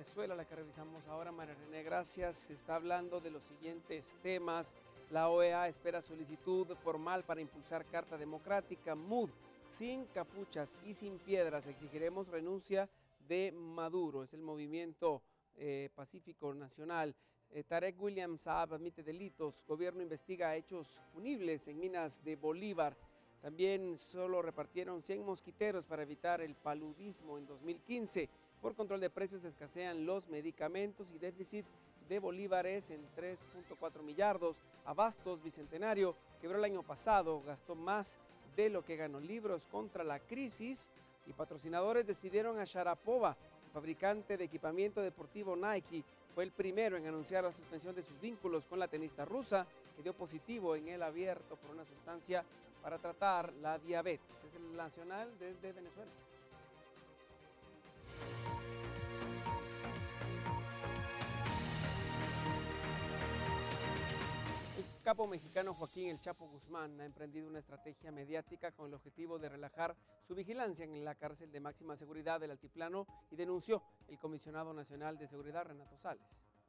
Venezuela, la que revisamos ahora, María René, gracias. Se está hablando de los siguientes temas. La OEA espera solicitud formal para impulsar Carta Democrática. MUD, sin capuchas y sin piedras, exigiremos renuncia de Maduro. Es el movimiento pacífico nacional. Tarek William Saab admite delitos. Gobierno investiga hechos punibles en minas de Bolívar. También solo repartieron 100 mosquiteros para evitar el paludismo en 2015. Por control de precios escasean los medicamentos y déficit de bolívares en 3.4 millardos. Abastos Bicentenario quebró el año pasado, gastó más de lo que ganó. Libros contra la crisis y patrocinadores despidieron a Sharapova. El fabricante de equipamiento deportivo Nike fue el primero en anunciar la suspensión de sus vínculos con la tenista rusa, que dio positivo en el abierto por una sustancia para tratar la diabetes. Es el nacional desde Venezuela. El capo mexicano Joaquín El Chapo Guzmán ha emprendido una estrategia mediática con el objetivo de relajar su vigilancia en la cárcel de máxima seguridad del Altiplano y denunció el comisionado nacional de seguridad, Renato Sales.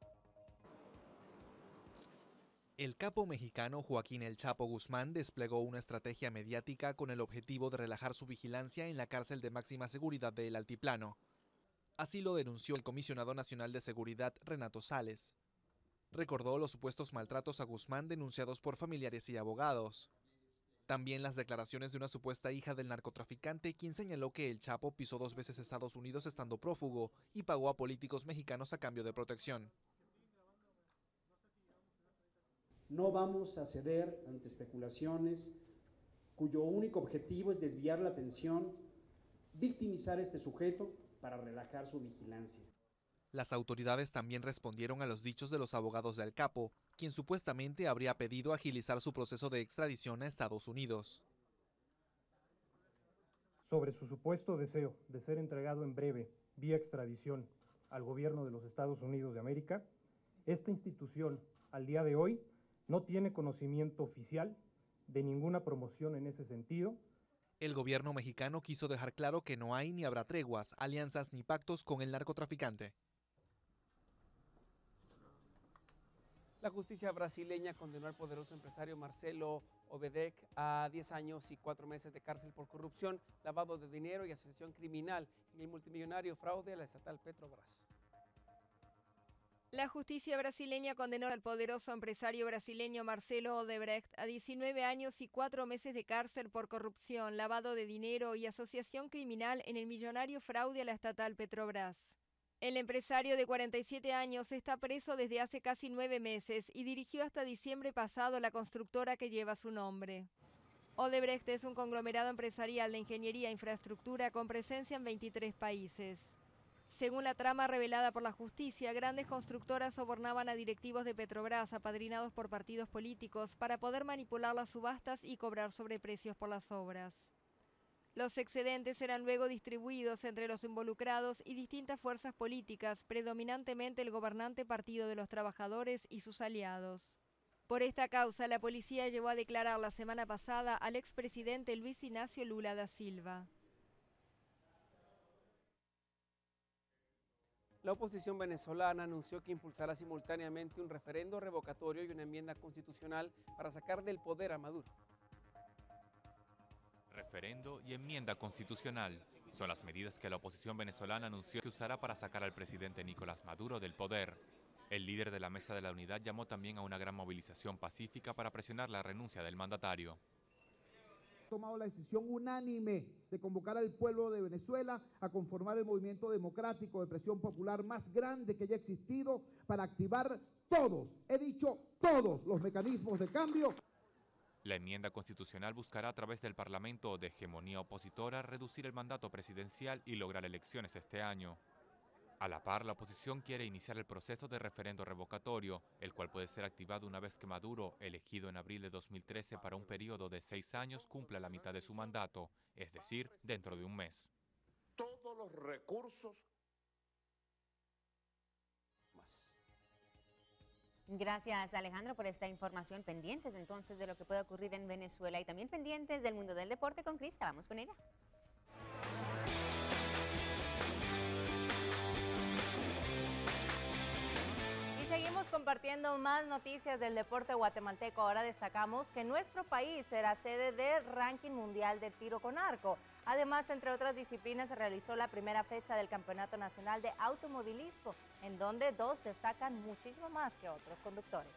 El capo mexicano Joaquín El Chapo Guzmán desplegó una estrategia mediática con el objetivo de relajar su vigilancia en la cárcel de máxima seguridad del Altiplano. Así lo denunció el comisionado nacional de seguridad, Renato Sales. Recordó los supuestos maltratos a Guzmán denunciados por familiares y abogados. También las declaraciones de una supuesta hija del narcotraficante, quien señaló que El Chapo pisó 2 veces Estados Unidos estando prófugo y pagó a políticos mexicanos a cambio de protección. No vamos a ceder ante especulaciones cuyo único objetivo es desviar la atención, victimizar a este sujeto para relajar su vigilancia. Las autoridades también respondieron a los dichos de los abogados del capo, quien supuestamente habría pedido agilizar su proceso de extradición a Estados Unidos. Sobre su supuesto deseo de ser entregado en breve, vía extradición, al gobierno de los Estados Unidos de América, esta institución, al día de hoy, no tiene conocimiento oficial de ninguna promoción en ese sentido. El gobierno mexicano quiso dejar claro que no hay ni habrá treguas, alianzas ni pactos con el narcotraficante. La justicia brasileña condenó al poderoso empresario Marcelo Obedek a 10 años y 4 meses de cárcel por corrupción, lavado de dinero y asociación criminal en el multimillonario fraude a la estatal Petrobras. La justicia brasileña condenó al poderoso empresario brasileño Marcelo Odebrecht a 19 años y 4 meses de cárcel por corrupción, lavado de dinero y asociación criminal en el millonario fraude a la estatal Petrobras. El empresario de 47 años está preso desde hace casi 9 meses y dirigió hasta diciembre pasado la constructora que lleva su nombre. Odebrecht es un conglomerado empresarial de ingeniería e infraestructura con presencia en 23 países. Según la trama revelada por la justicia, grandes constructoras sobornaban a directivos de Petrobras apadrinados por partidos políticos para poder manipular las subastas y cobrar sobreprecios por las obras. Los excedentes eran luego distribuidos entre los involucrados y distintas fuerzas políticas, predominantemente el gobernante Partido de los Trabajadores y sus aliados. Por esta causa, la policía llevó a declarar la semana pasada al expresidente Luis Ignacio Lula da Silva. La oposición venezolana anunció que impulsará simultáneamente un referendo revocatorio y una enmienda constitucional para sacar del poder a Maduro. Referendo y enmienda constitucional son las medidas que la oposición venezolana anunció que usará para sacar al presidente Nicolás Maduro del poder. El líder de la Mesa de la Unidad llamó también a una gran movilización pacífica para presionar la renuncia del mandatario. Tomado la decisión unánime de convocar al pueblo de Venezuela a conformar el movimiento democrático de presión popular más grande que haya existido para activar todos, he dicho todos, los mecanismos de cambio. La enmienda constitucional buscará a través del Parlamento de hegemonía opositora reducir el mandato presidencial y lograr elecciones este año. A la par, la oposición quiere iniciar el proceso de referendo revocatorio, el cual puede ser activado una vez que Maduro, elegido en abril de 2013 para un periodo de 6 años, cumpla la mitad de su mandato, es decir, dentro de un mes. Todos los recursos Más. Gracias, Alejandro, por esta información. Pendientes entonces de lo que puede ocurrir en Venezuela y también pendientes del mundo del deporte con Crista. Vamos con ella. compartiendo más noticias del deporte guatemalteco. Ahora destacamos que nuestro país será sede del ranking mundial de tiro con arco. Además, entre otras disciplinas, se realizó la primera fecha del Campeonato Nacional de Automovilismo, en donde dos destacan muchísimo más que otros conductores.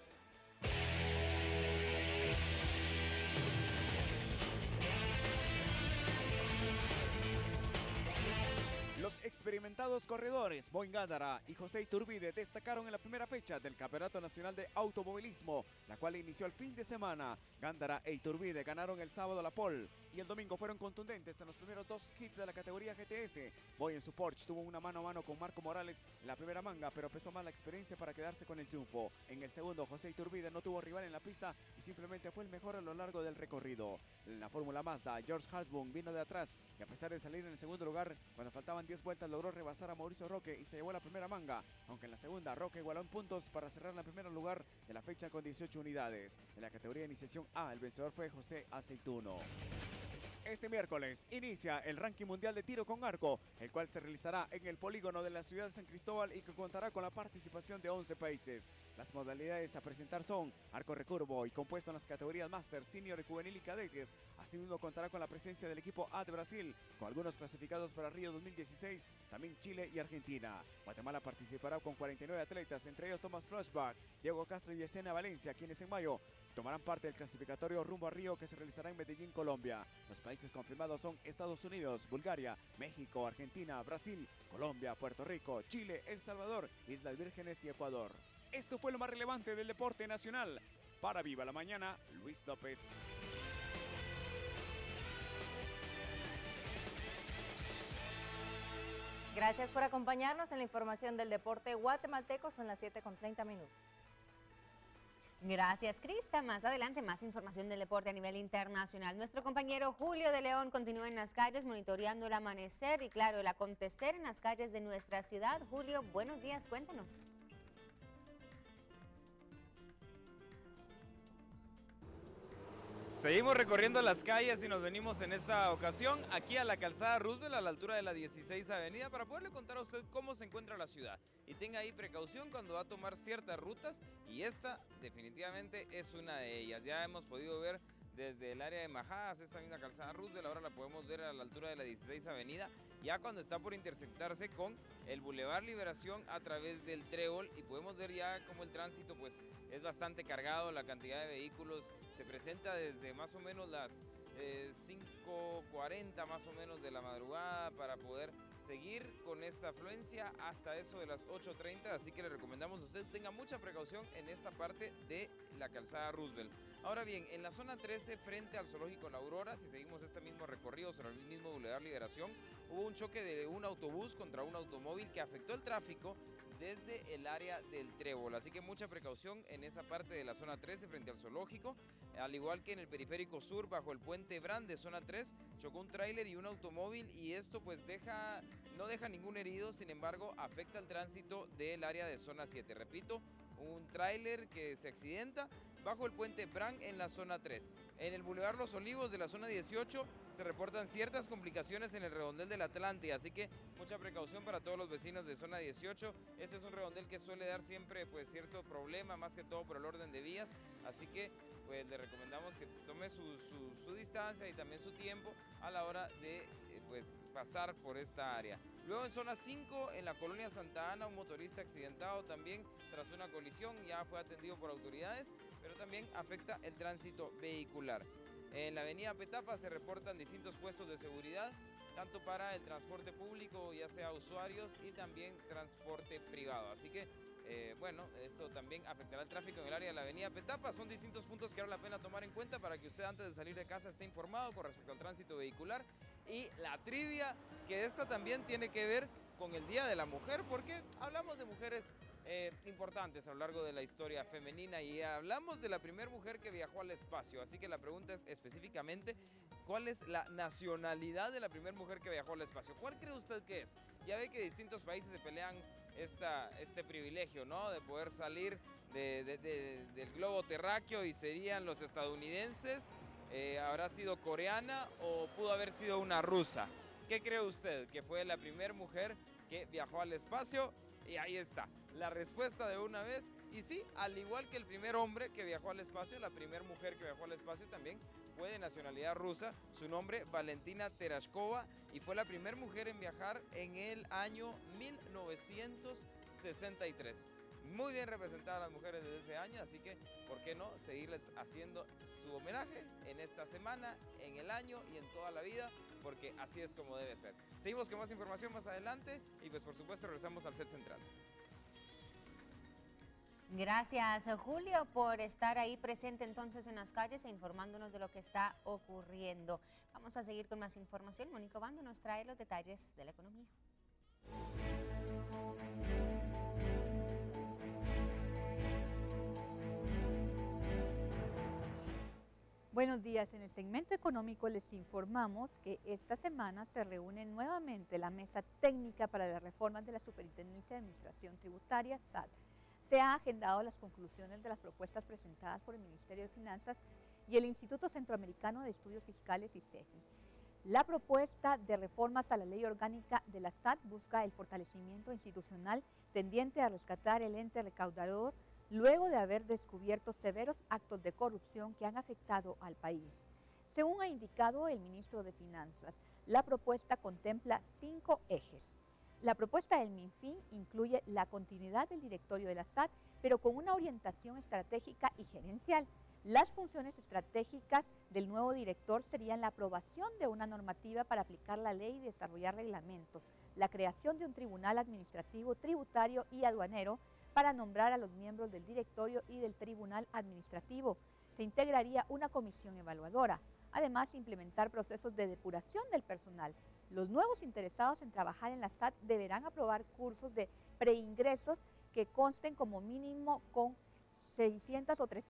Los experimentados corredores Boin Gándara y José Iturbide destacaron en la primera fecha del Campeonato Nacional de Automovilismo, la cual inició el fin de semana. Gándara e Iturbide ganaron el sábado la pole y el domingo fueron contundentes en los primeros dos hits de la categoría GTS. Boy en su Porsche tuvo una mano a mano con Marco Morales en la primera manga, pero pesó más la experiencia para quedarse con el triunfo. En el segundo, José Iturbide no tuvo rival en la pista y simplemente fue el mejor a lo largo del recorrido. En la Fórmula Mazda, George Halsbourn vino de atrás y a pesar de salir en el segundo lugar, cuando faltaban 10 vueltas logró rebasar a Mauricio Roque y se llevó la primera manga, aunque en la segunda Roque igualó en puntos para cerrar el primer lugar de la fecha con 18 unidades. En la categoría de iniciación A, el vencedor fue José Aceituno. Este miércoles inicia el ranking mundial de tiro con arco, el cual se realizará en el polígono de la ciudad de San Cristóbal y que contará con la participación de 11 países. Las modalidades a presentar son arco recurvo y compuesto en las categorías Master, Senior, Juvenil y Cadetes. Asimismo contará con la presencia del equipo A de Brasil, con algunos clasificados para Río 2016, también Chile y Argentina. Guatemala participará con 49 atletas, entre ellos Tomás Flashback, Diego Castro y Yesenia Valencia, quienes en mayo tomarán parte del clasificatorio rumbo a Río que se realizará en Medellín, Colombia. Los países confirmados son Estados Unidos, Bulgaria, México, Argentina, Brasil, Colombia, Puerto Rico, Chile, El Salvador, Islas Vírgenes y Ecuador. Esto fue lo más relevante del deporte nacional. Para Viva la Mañana, Luis López. Gracias por acompañarnos en la información del deporte guatemalteco. Son las 7:30. Gracias, Crista. Más adelante, más información del deporte a nivel internacional. Nuestro compañero Julio de León continúa en las calles monitoreando el amanecer y, claro, el acontecer en las calles de nuestra ciudad. Julio, buenos días, cuéntanos. Seguimos recorriendo las calles y nos venimos en esta ocasión aquí a la calzada Roosevelt, a la altura de la 16 Avenida, para poderle contar a usted cómo se encuentra la ciudad. Y tenga ahí precaución cuando va a tomar ciertas rutas, y esta definitivamente es una de ellas. Ya hemos podido ver desde el área de Majadas esta misma calzada Roosevelt, ahora la podemos ver a la altura de la 16 Avenida, ya cuando está por intersectarse con el Boulevard Liberación a través del Trébol, y podemos ver ya cómo el tránsito pues es bastante cargado, la cantidad de vehículos se presenta desde más o menos las 5:40 más o menos de la madrugada para poder seguir con esta afluencia hasta eso de las 8:30, así que le recomendamos a usted tenga mucha precaución en esta parte de la calzada Roosevelt. Ahora bien, en la zona 13 frente al Zoológico La Aurora, si seguimos este mismo recorrido sobre el mismo Boulevard Liberación, hubo un choque de un autobús contra un automóvil que afectó el tráfico desde el área del Trébol, así que mucha precaución en esa parte de la zona 13 frente al zoológico, al igual que en el periférico sur bajo el puente Brand de zona 3, chocó un tráiler y un automóvil y esto pues no deja ningún herido, sin embargo afecta el tránsito del área de zona 7, repito, un tráiler que se accidenta bajo el puente Brand en la zona 3. En el Boulevard Los Olivos de la zona 18 se reportan ciertas complicaciones en el redondel del Atlante, así que mucha precaución para todos los vecinos de zona 18. Este es un redondel que suele dar siempre pues cierto problema, más que todo por el orden de vías, así que pues le recomendamos que tome su distancia y también su tiempo a la hora de pues pasar por esta área. Luego en zona 5, en la colonia Santa Ana, un motorista accidentado también tras una colisión, ya fue atendido por autoridades, pero también afecta el tránsito vehicular. En la avenida Petapa se reportan distintos puestos de seguridad, tanto para el transporte público, ya sea usuarios, y también transporte privado. Así que, bueno, esto también afectará el tráfico en el área de la avenida Petapa. Son distintos puntos que vale la pena tomar en cuenta para que usted antes de salir de casa esté informado con respecto al tránsito vehicular. Y la trivia, que esta también tiene que ver con el Día de la Mujer, porque hablamos de mujeres importantes a lo largo de la historia femenina y hablamos de la primera mujer que viajó al espacio, así que la pregunta es específicamente ¿cuál es la nacionalidad de la primera mujer que viajó al espacio? ¿Cuál cree usted que es? Ya ve que distintos países se pelean este privilegio, ¿no? De poder salir del globo terráqueo y serían los estadounidenses, ¿habrá sido coreana o pudo haber sido una rusa? ¿Qué cree usted que fue la primera mujer que viajó al espacio? Y ahí está, la respuesta de una vez. Y sí, al igual que el primer hombre que viajó al espacio, la primera mujer que viajó al espacio también fue de nacionalidad rusa. Su nombre, Valentina Tereshkova, y fue la primera mujer en viajar en el año 1963. Muy bien representadas las mujeres desde ese año, así que, ¿por qué no seguirles haciendo su homenaje en esta semana, en el año y en toda la vida? Porque así es como debe ser. Seguimos con más información más adelante y pues por supuesto regresamos al set central. Gracias, Julio, por estar ahí presente entonces en las calles e informándonos de lo que está ocurriendo. Vamos a seguir con más información. Mónica Obando nos trae los detalles de la economía. Buenos días. En el segmento económico les informamos que esta semana se reúne nuevamente la mesa técnica para las reformas de la Superintendencia de Administración Tributaria, SAT. Se han agendado las conclusiones de las propuestas presentadas por el Ministerio de Finanzas y el Instituto Centroamericano de Estudios Fiscales, ICEFI. La propuesta de reformas a la ley orgánica de la SAT busca el fortalecimiento institucional tendiente a rescatar el ente recaudador luego de haber descubierto severos actos de corrupción que han afectado al país. Según ha indicado el ministro de Finanzas, la propuesta contempla 5 ejes. La propuesta del MINFIN incluye la continuidad del directorio de la SAT, pero con una orientación estratégica y gerencial. Las funciones estratégicas del nuevo director serían la aprobación de una normativa para aplicar la ley y desarrollar reglamentos, la creación de un tribunal administrativo, tributario y aduanero, para nombrar a los miembros del directorio y del tribunal administrativo. Se integraría una comisión evaluadora. Además, implementar procesos de depuración del personal. Los nuevos interesados en trabajar en la SAT deberán aprobar cursos de preingresos que consten como mínimo con 600 o 300